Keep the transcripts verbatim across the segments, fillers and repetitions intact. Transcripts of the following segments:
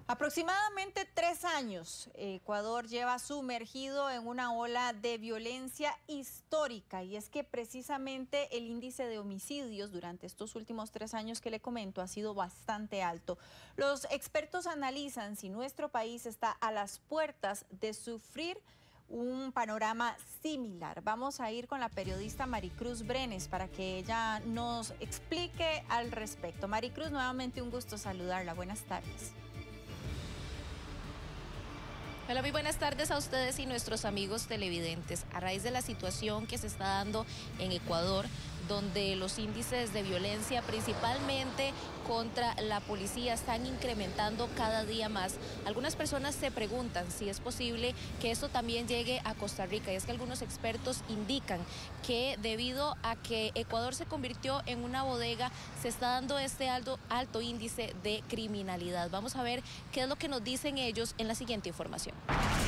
Aproximadamente tres años, Ecuador lleva sumergido en una ola de violencia histórica, y es que precisamente el índice de homicidios durante estos últimos tres años que le comento ha sido bastante alto. Los expertos analizan si nuestro país está a las puertas de sufrir un panorama similar. Vamos a ir con la periodista Maricruz Brenes para que ella nos explique al respecto. Maricruz, nuevamente un gusto saludarla. Buenas tardes. Hola, muy buenas tardes a ustedes y nuestros amigos televidentes. A raíz de la situación que se está dando en Ecuador, donde los índices de violencia, principalmente contra la policía, están incrementando cada día más, algunas personas se preguntan si es posible que esto también llegue a Costa Rica. Y es que algunos expertos indican que debido a que Ecuador se convirtió en una bodega, se está dando este alto, alto índice de criminalidad. Vamos a ver qué es lo que nos dicen ellos en la siguiente información.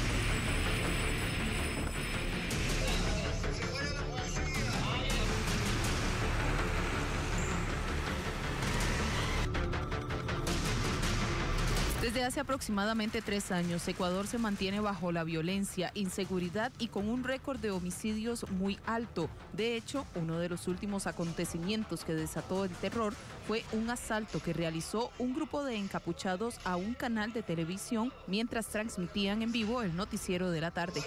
Desde hace aproximadamente tres años, Ecuador se mantiene bajo la violencia, inseguridad y con un récord de homicidios muy alto. De hecho, uno de los últimos acontecimientos que desató el terror fue un asalto que realizó un grupo de encapuchados a un canal de televisión mientras transmitían en vivo el noticiero de la tarde.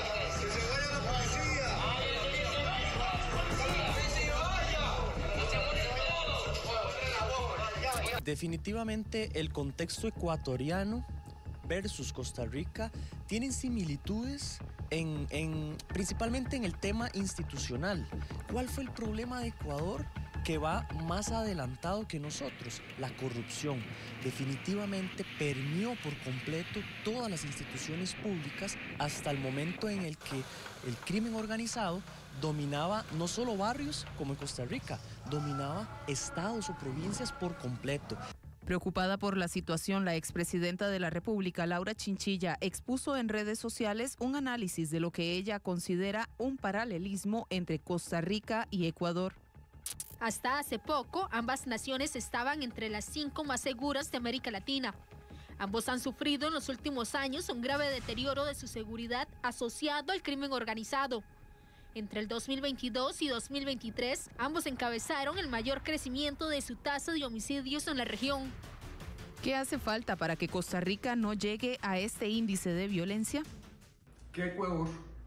Definitivamente el contexto ecuatoriano versus Costa Rica tienen similitudes en, en, principalmente en el tema institucional. ¿Cuál fue el problema de Ecuador que va más adelantado que nosotros? La corrupción. Definitivamente permeó por completo todas las instituciones públicas hasta el momento en el que el crimen organizado dominaba no solo barrios como en Costa Rica, dominaba estados o provincias por completo. Preocupada por la situación, la expresidenta de la República, Laura Chinchilla, expuso en redes sociales un análisis de lo que ella considera un paralelismo entre Costa Rica y Ecuador. Hasta hace poco, ambas naciones estaban entre las cinco más seguras de América Latina. Ambos han sufrido en los últimos años un grave deterioro de su seguridad asociado al crimen organizado. Entre el dos mil veintidós y dos mil veintitrés, ambos encabezaron el mayor crecimiento de su tasa de homicidios en la región. ¿Qué hace falta para que Costa Rica no llegue a este índice de violencia? Que Ecuador,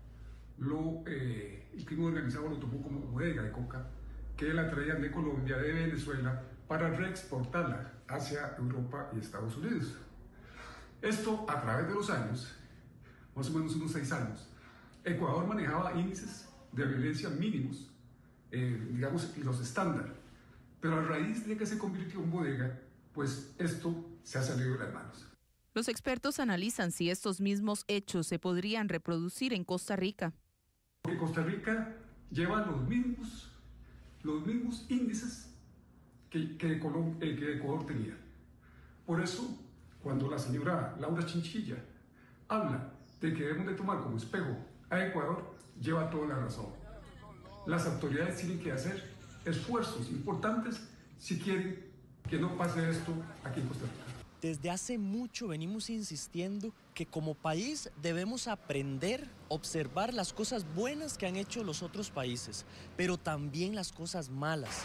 lo, eh, el crimen organizado lo tomó como bodega de coca, que la traían de Colombia, de Venezuela, para reexportarla hacia Europa y Estados Unidos. Esto a través de los años, más o menos unos seis años, Ecuador manejaba índices de violencia mínimos, eh, digamos los estándar, pero a raíz de que se convirtió en bodega, pues esto se ha salido de las manos. Los expertos analizan si estos mismos hechos se podrían reproducir en Costa Rica. Porque Costa Rica lleva los mismos, los mismos índices que, que, Colom- eh, que Ecuador tenía. Por eso, cuando la señora Laura Chinchilla habla de que debemos de tomar como espejo a Ecuador, lleva toda la razón. Las autoridades tienen que hacer esfuerzos importantes si quieren que no pase esto aquí en Costa Rica. Desde hace mucho venimos insistiendo que como país debemos aprender, observar las cosas buenas que han hecho los otros países, pero también las cosas malas.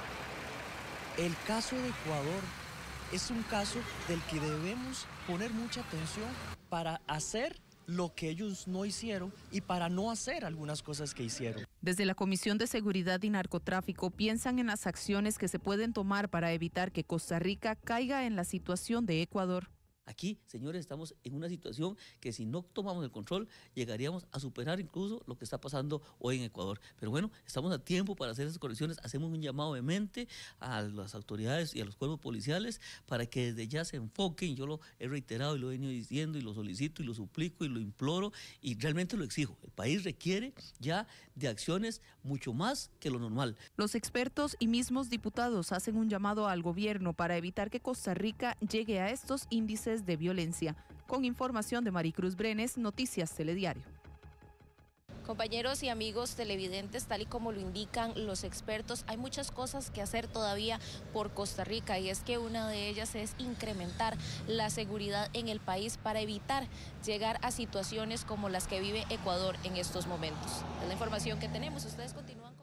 El caso de Ecuador es un caso del que debemos poner mucha atención para hacer lo que ellos no hicieron y para no hacer algunas cosas que hicieron. Desde la Comisión de Seguridad y Narcotráfico piensan en las acciones que se pueden tomar para evitar que Costa Rica caiga en la situación de Ecuador. Aquí, señores, estamos en una situación que si no tomamos el control, llegaríamos a superar incluso lo que está pasando hoy en Ecuador. Pero bueno, estamos a tiempo para hacer esas correcciones. Hacemos un llamado vehemente a las autoridades y a los cuerpos policiales para que desde ya se enfoquen. Yo lo he reiterado y lo he venido diciendo y lo solicito y lo suplico y lo imploro y realmente lo exijo. El país requiere ya de acciones mucho más que lo normal. Los expertos y mismos diputados hacen un llamado al gobierno para evitar que Costa Rica llegue a estos índices de violencia. Con información de Maricruz Brenes, Noticias Telediario. Compañeros y amigos televidentes, tal y como lo indican los expertos, hay muchas cosas que hacer todavía por Costa Rica, y es que una de ellas es incrementar la seguridad en el país para evitar llegar a situaciones como las que vive Ecuador en estos momentos. Es la información que tenemos. Ustedes continúan.